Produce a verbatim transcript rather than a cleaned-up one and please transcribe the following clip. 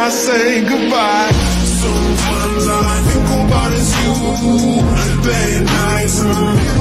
I say goodbye. Sometimes all I think about is you. Late nights,